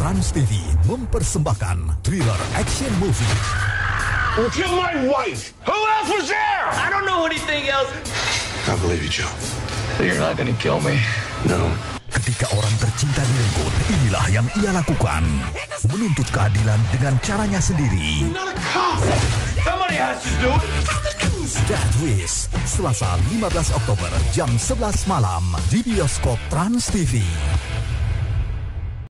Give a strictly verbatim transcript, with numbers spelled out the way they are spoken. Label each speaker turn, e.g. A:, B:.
A: Trans T V mempersembahkan thriller action movie.
B: You killed my wife. Who else was there?
C: I don't know anything else.
B: I believe you, Joe.
C: You're not gonna kill me.
B: No.
A: Ketika orang tercinta direnggut, inilah yang ia lakukan. Menuntut keadilan dengan caranya sendiri.
B: You're not a cop.
C: Somebody has to do it.
A: Death Wish, Selasa lima belas Oktober jam sebelas malam di bioskop Trans T V.